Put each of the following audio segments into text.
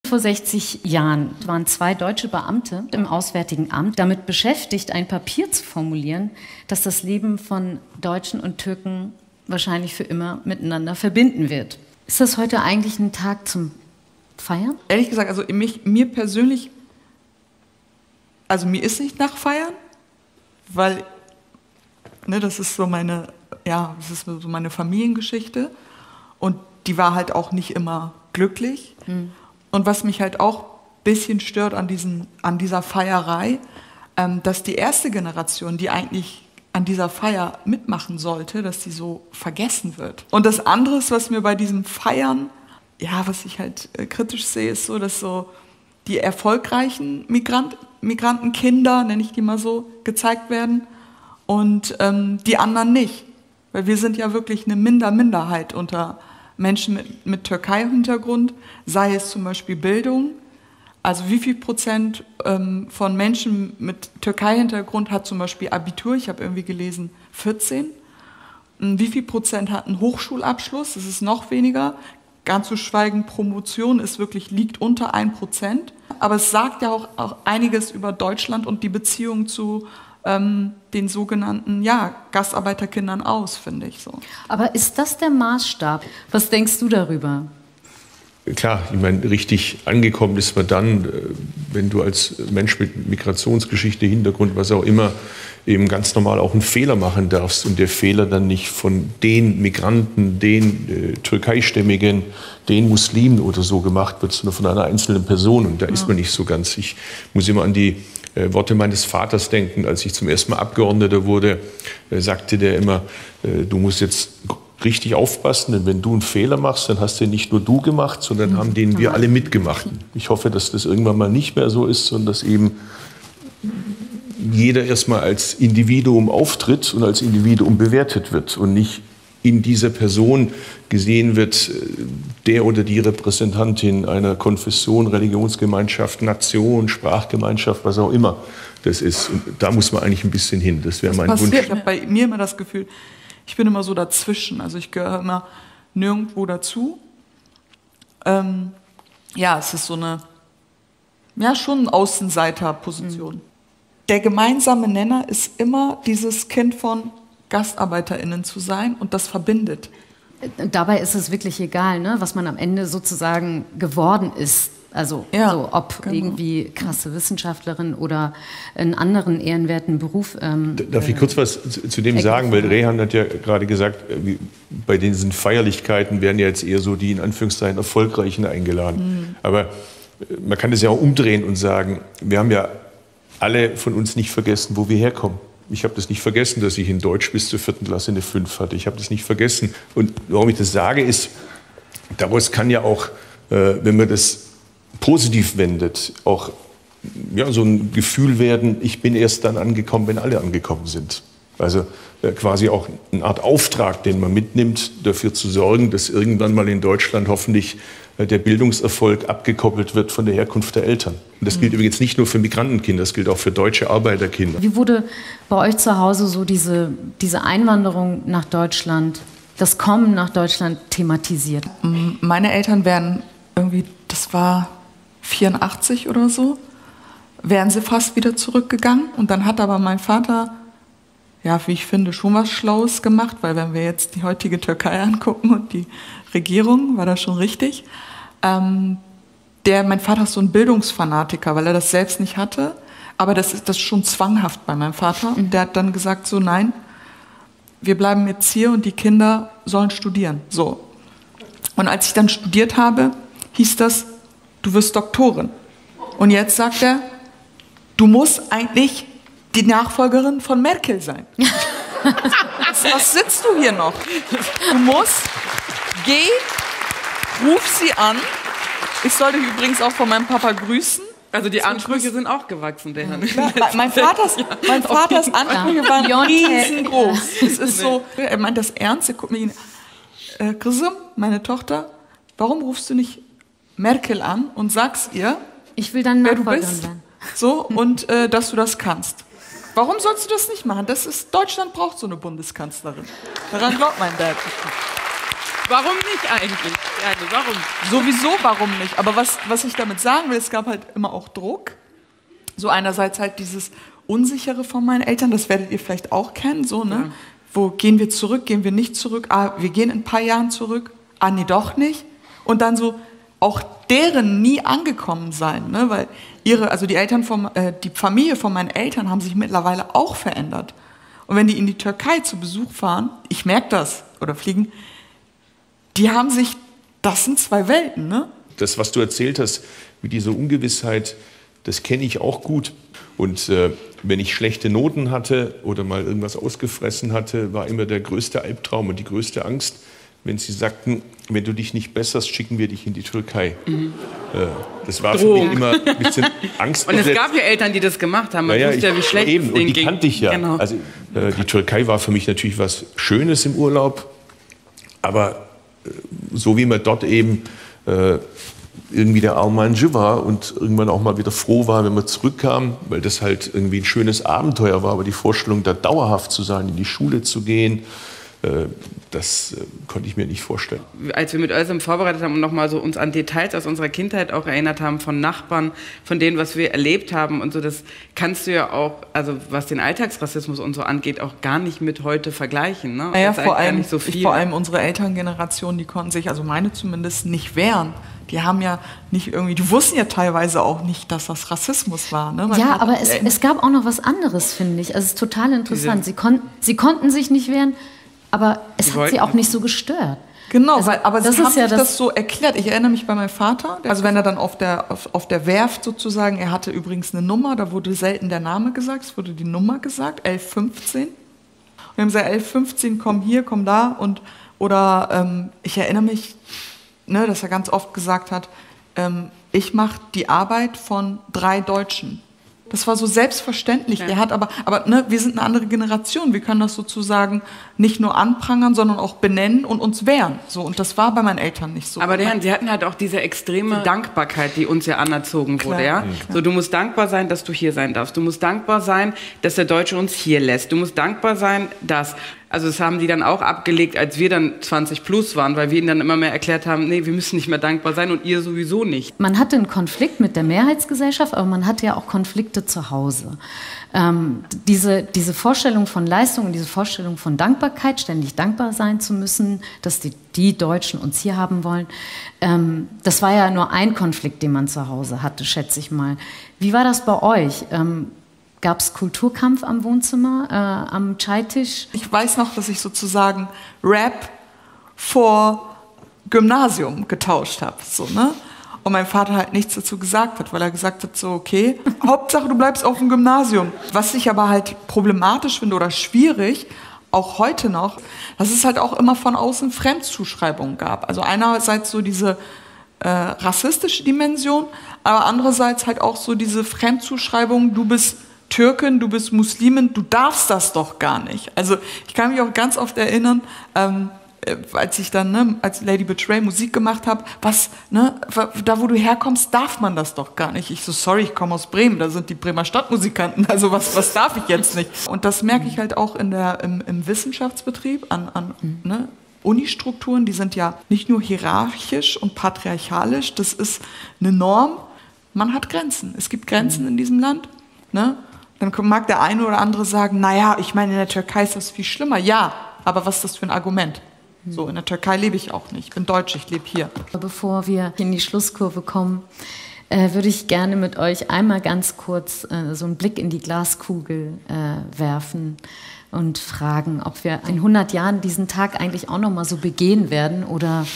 Vor 60 Jahren waren 2 deutsche Beamte im Auswärtigen Amt damit beschäftigt, ein Papier zu formulieren, das das Leben von Deutschen und Türken wahrscheinlich für immer miteinander verbinden wird. Ist das heute eigentlich ein Tag zum Feiern? Ehrlich gesagt, also mir persönlich, also mir ist nicht nach Feiern, weil das ist so meine Familiengeschichte und die war halt auch nicht immer glücklich. Und was mich halt auch ein bisschen stört an dieser Feierei, dass die erste Generation, die eigentlich an dieser Feier mitmachen sollte, dass die so vergessen wird. Und das andere, was mir bei diesem Feiern, was ich halt kritisch sehe, ist so, dass so die erfolgreichen Migrantenkinder, nenne ich die mal so, gezeigt werden und die anderen nicht. Weil wir sind ja wirklich eine Minderheit unter Menschen mit Türkei-Hintergrund, sei es zum Beispiel Bildung. Also wie viel Prozent von Menschen mit Türkei-Hintergrund hat zum Beispiel Abitur? Ich habe irgendwie gelesen 14. Wie viel Prozent hat einen Hochschulabschluss? Das ist noch weniger. Ganz zu schweigen, Promotion liegt unter 1%. Aber es sagt ja auch einiges über Deutschland und die Beziehung zu den sogenannten Gastarbeiterkindern aus, finde ich so. Aber ist das der Maßstab? Was denkst du darüber? Klar, ich meine, richtig angekommen ist man dann, wenn du als Mensch mit Migrationsgeschichte, Hintergrund, was auch immer, eben ganz normal auch einen Fehler machen darfst und der Fehler dann nicht von den Migranten, den Türkeistämmigen, den Muslimen oder so gemacht wird, sondern von einer einzelnen Person. Und da ist man nicht so ganz. Ich muss immer an die Worte meines Vaters denken. Als ich zum ersten Mal Abgeordneter wurde, sagte der immer, du musst jetzt richtig aufpassen, denn wenn du einen Fehler machst, dann hast den nicht nur du gemacht, sondern haben den wir alle mitgemacht. Ich hoffe, dass das irgendwann mal nicht mehr so ist, sondern dass eben jeder erstmal als Individuum auftritt und als Individuum bewertet wird und nicht in dieser Person gesehen wird, der oder die Repräsentantin einer Konfession, Religionsgemeinschaft, Nation, Sprachgemeinschaft, was auch immer das ist. Und da muss man eigentlich ein bisschen hin. Das wäre mein Wunsch. Ich habe bei mir immer das Gefühl, ich bin immer so dazwischen. Also ich gehöre immer nirgendwo dazu. Es ist so eine, schon eine Außenseiterposition. Der gemeinsame Nenner ist immer dieses Kind von GastarbeiterInnen zu sein und das verbindet. Dabei ist es wirklich egal, ne, was man am Ende sozusagen geworden ist. Also ob irgendwie krasse Wissenschaftlerin oder einen anderen ehrenwerten Beruf. Darf ich kurz was zu dem sagen? Weil Rehan hat ja gerade gesagt, bei diesen Feierlichkeiten werden ja jetzt eher so die in Anführungszeichen Erfolgreichen eingeladen. Aber man kann es ja auch umdrehen und sagen, wir haben ja alle von uns nicht vergessen, wo wir herkommen. Ich habe das nicht vergessen, dass ich in Deutsch bis zur 4. Klasse eine 5 hatte. Ich habe das nicht vergessen. Und warum ich das sage, ist, daraus kann ja auch, wenn man das positiv wendet, auch so ein Gefühl werden, ich bin erst dann angekommen, wenn alle angekommen sind. Also quasi auch eine Art Auftrag, den man mitnimmt, dafür zu sorgen, dass irgendwann mal in Deutschland hoffentlich der Bildungserfolg abgekoppelt wird von der Herkunft der Eltern. Und das gilt übrigens nicht nur für Migrantenkinder, das gilt auch für deutsche Arbeiterkinder. Wie wurde bei euch zu Hause so diese Einwanderung nach Deutschland, das Kommen nach Deutschland thematisiert? Meine Eltern wären irgendwie, das war 84 oder so, wären sie fast wieder zurückgegangen. Und dann hat aber mein Vater, wie ich finde, schon was Schlaues gemacht, weil wenn wir jetzt die heutige Türkei angucken und die Regierung, war das schon richtig. Mein Vater ist so ein Bildungsfanatiker, weil er das selbst nicht hatte. Aber das ist schon zwanghaft bei meinem Vater. Und der hat dann gesagt, so nein, wir bleiben jetzt hier und die Kinder sollen studieren. So. Und als ich dann studiert habe, hieß das, du wirst Doktorin. Und jetzt sagt er, du musst eigentlich die Nachfolgerin von Merkel sein. Was sitzt du hier noch? Du musst, geh, ruf sie an. Ich soll dich übrigens auch von meinem Papa grüßen. Also die Ansprüche sind auch gewachsen, der Herr. Mein Vaters Ansprüche waren riesengroß. Es ist so, er meint das ernst, er guckt mir Grisem, meine Tochter, warum rufst du nicht Merkel an und sagst ihr, ich will dann wer du bist, so, und dass du das kannst. Warum sollst du das nicht machen? Deutschland braucht so eine Bundeskanzlerin. Daran glaubt mein Dad. Warum nicht eigentlich? Also warum? Sowieso, warum nicht? Aber was ich damit sagen will, es gab halt immer auch Druck. So einerseits halt dieses Unsichere von meinen Eltern, das werdet ihr vielleicht auch kennen, so, ne? Ja. Wo gehen wir zurück, gehen wir nicht zurück? Wir gehen in ein paar Jahren zurück. Nee, doch nicht. Und dann so auch deren nie angekommen sein, ne? Weil die Familie von meinen Eltern haben sich mittlerweile auch verändert. Und wenn die in die Türkei zu Besuch fahren, ich merke das, oder fliegen, das sind zwei Welten, ne? Das, was du erzählt hast, mit dieser Ungewissheit, das kenne ich auch gut. Und wenn ich schlechte Noten hatte oder mal irgendwas ausgefressen hatte, war immer der größte Albtraum und die größte Angst, wenn sie sagten, wenn du dich nicht besserst, schicken wir dich in die Türkei. Das war für mich immer ein bisschen Angst. Und es gab ja Eltern, die das gemacht haben. Man wusste ja, wie schlecht es denen ging. Und die kannte ich ja. Genau. Also, die Türkei war für mich natürlich was Schönes im Urlaub. Aber so wie man dort eben irgendwie der Almancı war und irgendwann auch mal wieder froh war, wenn man zurückkam, weil das halt irgendwie ein schönes Abenteuer war. Aber die Vorstellung, da dauerhaft zu sein, in die Schule zu gehen, das konnte ich mir nicht vorstellen. Als wir mit Özlem vorbereitet haben und nochmal so uns an Details aus unserer Kindheit auch erinnert haben, von Nachbarn, von denen, was wir erlebt haben und so, das kannst du ja auch, also was den Alltagsrassismus und so angeht, auch gar nicht mit heute vergleichen. Ne? Naja, vor allem unsere Elterngeneration, die konnten sich, also meine zumindest, nicht wehren. Die haben ja nicht irgendwie, die wussten ja teilweise auch nicht, dass das Rassismus war. Ne? Ja, aber es gab auch noch was anderes, finde ich. Also es ist total interessant. Sie konnten sich nicht wehren, aber es hat sie auch nicht so gestört. Genau, also, aber sie haben sich das so erklärt. Ich erinnere mich bei meinem Vater, also wenn er dann auf der Werft sozusagen, er hatte übrigens eine Nummer, da wurde selten der Name gesagt, es wurde die Nummer gesagt, 1115. Und wir haben gesagt, 1115, komm hier, komm da. Oder ich erinnere mich, ne, dass er ganz oft gesagt hat, ich mache die Arbeit von 3 Deutschen. Das war so selbstverständlich. Ja. Der hat aber ne, wir sind eine andere Generation. Wir können das sozusagen nicht nur anprangern, sondern auch benennen und uns wehren. So, und das war bei meinen Eltern nicht so. Aber sie hatten halt auch diese extreme Dankbarkeit, die uns ja anerzogen wurde. Ja? So, du musst dankbar sein, dass du hier sein darfst. Du musst dankbar sein, dass der Deutsche uns hier lässt. Du musst dankbar sein, dass... Also das haben die dann auch abgelegt, als wir dann 20 plus waren, weil wir ihnen dann immer mehr erklärt haben, nee, wir müssen nicht mehr dankbar sein und ihr sowieso nicht. Man hatte einen Konflikt mit der Mehrheitsgesellschaft, aber man hatte ja auch Konflikte zu Hause. Diese Vorstellung von Leistung und diese Vorstellung von Dankbarkeit, ständig dankbar sein zu müssen, dass die Deutschen uns hier haben wollen, das war ja nur ein Konflikt, den man zu Hause hatte, schätze ich mal. Wie war das bei euch? Gab es Kulturkampf am Wohnzimmer, am Chai-Tisch? Ich weiß noch, dass ich sozusagen Rap vor Gymnasium getauscht habe. So, ne? Und mein Vater halt nichts dazu gesagt hat, weil er gesagt hat, so okay, Hauptsache du bleibst auf dem Gymnasium. Was ich aber halt problematisch finde oder schwierig, auch heute noch, dass es halt auch immer von außen Fremdzuschreibungen gab. Also einerseits so diese rassistische Dimension, aber andererseits halt auch so diese Fremdzuschreibung, du bist Türkin, du bist Muslimin, du darfst das doch gar nicht. Also ich kann mich auch ganz oft erinnern, als ich dann als Lady Betray Musik gemacht habe, da wo du herkommst, darf man das doch gar nicht. Ich so, sorry, ich komme aus Bremen, da sind die Bremer Stadtmusikanten, also was darf ich jetzt nicht? Und das merke ich halt auch im Wissenschaftsbetrieb an Unistrukturen, die sind ja nicht nur hierarchisch und patriarchalisch, das ist eine Norm, man hat Grenzen. Es gibt Grenzen in diesem Land, ne? Dann mag der eine oder andere sagen, naja, ich meine, in der Türkei ist das viel schlimmer. Ja, aber was ist das für ein Argument? So, in der Türkei lebe ich auch nicht. Ich bin Deutsch, ich lebe hier. Bevor wir in die Schlusskurve kommen, würde ich gerne mit euch einmal ganz kurz so einen Blick in die Glaskugel werfen und fragen, ob wir in 100 Jahren diesen Tag eigentlich auch noch mal so begehen werden oder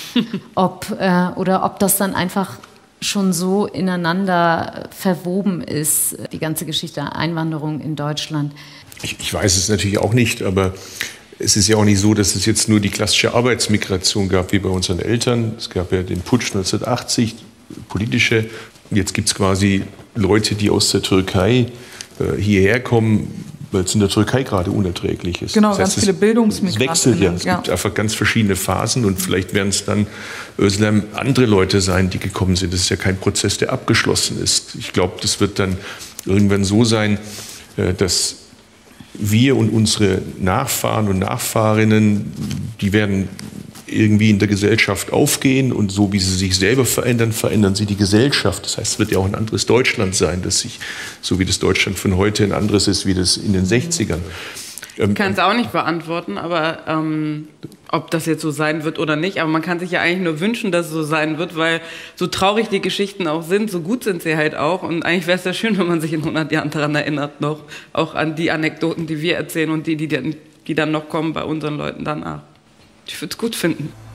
ob das dann einfach schon so ineinander verwoben ist, die ganze Geschichte der Einwanderung in Deutschland. Ich weiß es natürlich auch nicht, aber es ist ja auch nicht so, dass es jetzt nur die klassische Arbeitsmigration gab, wie bei unseren Eltern. Es gab ja den Putsch 1980, politische. Jetzt gibt es quasi Leute, die aus der Türkei hierher kommen, weil es in der Türkei gerade unerträglich ist. Genau, das heißt, ganz viele Bildungsmigranten. Es wechselt ja. Es gibt einfach ganz verschiedene Phasen und vielleicht werden es dann Özlem andere Leute sein, die gekommen sind. Das ist ja kein Prozess, der abgeschlossen ist. Ich glaube, das wird dann irgendwann so sein, dass wir und unsere Nachfahren und Nachfahrinnen, die werden irgendwie in der Gesellschaft aufgehen und so wie sie sich selber verändern, verändern sie die Gesellschaft. Das heißt, es wird ja auch ein anderes Deutschland sein, das sich, so wie das Deutschland von heute ein anderes ist, wie das in den 60ern. Ich kann es auch nicht beantworten, aber ob das jetzt so sein wird oder nicht. Aber man kann sich ja eigentlich nur wünschen, dass es so sein wird, weil so traurig die Geschichten auch sind, so gut sind sie halt auch. Und eigentlich wäre es ja schön, wenn man sich in 100 Jahren daran erinnert, noch auch an die Anekdoten, die wir erzählen und die dann noch kommen bei unseren Leuten danach. Ich würde es gut finden.